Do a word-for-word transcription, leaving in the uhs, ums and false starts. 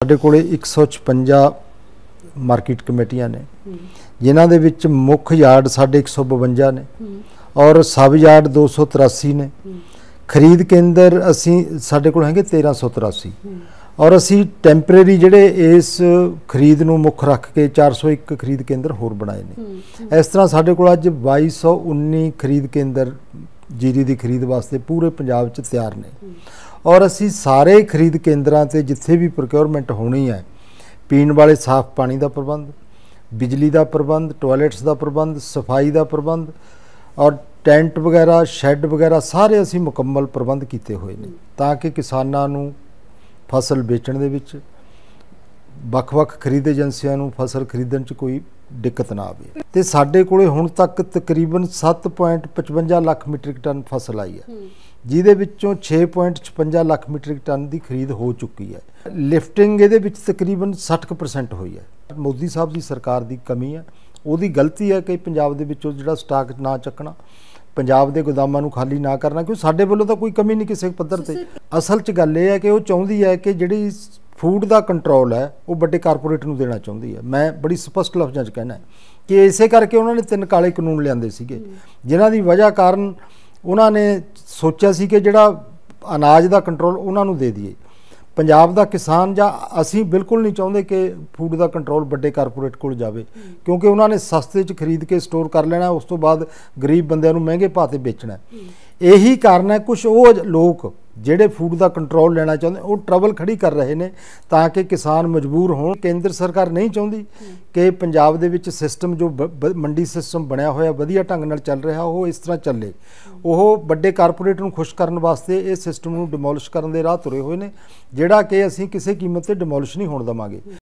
ਸਾਡੇ ਕੋਲੇ एक सौ छप्पन मार्केट कमेटियां ने जिन्हां दे विच मुख यार्ड साढ़े एक सौ बवंजा ने और सब यार्ड दो सौ तिरासी ने। खरीद केंद्र असी साढ़े कोल हैगे तेरह सौ तिरासी और असी टैंपरेरी जिहड़े इस खरीद नूं मुख रख के चार सौ एक खरीद केंद्र होर बनाए ने। इस तरह साढ़े कोल अज बाई सौ उन्नी खरीद केंद्र जीरी की खरीद वास्ते पूरे पंजाब च तैयार ने और असी सारे खरीद केंद्रां ते जिथे भी प्रोक्योरमेंट होनी है पीण वाले साफ पानी का प्रबंध, बिजली का प्रबंध, टॉयलेट्स का प्रबंध, सफाई का प्रबंध और टेंट वगैरह शैड वगैरह सारे असी मुकम्मल प्रबंध किए हुए हैं ताकि किसानों नूं फसल बेचण दे विच वख-वख खरीद एजेंसियां नूं फसल खरीदण च कोई दिक्कत ना आवे। ते साडे कोले हुण तक तकरीबन सत्त पॉइंट पचवंजा लाख मीट्रिक टन फसल आई है जिहदे विचों छे पॉइंट छप्पन लाख मीट्रिक टन की खरीद हो चुकी है। लिफ्टिंग इहदे विच तकरीबन साठ परसेंट हुई है। मोदी साहब की सरकार की कमी है, उहदी गलती है कि पंजाब दे विचों जिहड़ा स्टाक ना चकना, पंजाब के गोदामां नूं खाली ना करना, क्योंकि साडे वल्लों तां कोई कमी नहीं किसी पद्धर ते। असल च गल इह है कि वो चाहुंदी है कि जिहड़ी फूड का कंट्रोल है वो बड़े कारपोरेट नूं देना चाहुंदी है। मैं बड़ी स्पष्ट लफ्ज़ां च कहना कि इसे करके उन्होंने तीन काले कानून लिआंदे सीगे जिन्हां दी वजह कारण उन्होंने सोचा सी कि जिहड़ा अनाज का कंट्रोल उन्होंने दे दिए। पंजाब का किसान जां असी बिल्कुल नहीं चाहते कि फूड का कंट्रोल बड़े कारपोरेट को जाए, क्योंकि उन्होंने सस्ते च खरीद के स्टोर कर लेना, उस तो बाद गरीब बंदिਆਂ ਨੂੰ महंगे भाव से बेचना। यही कारण है कुछ वो लोग ਜਿਹੜੇ फूड का कंट्रोल लेना चाहते वो ट्रबल खड़ी कर रहे हैं ताकि किसान मजबूर हों। केंद्र सरकार नहीं चाहती कि पंजाब दे विच सिस्टम जो मंडी सिस्टम बनया होया वधिया ढंग नाल चल रहा वो इस तरह चले। वो बड़े कारपोरेट नूं खुश करने वास्ते इस सिस्टम नूं डिमोलिश करन दे राह तुरे हुए ने, जिहड़ा कि असीं किसी कीमत ते डिमोलिश नहीं होण देवांगे।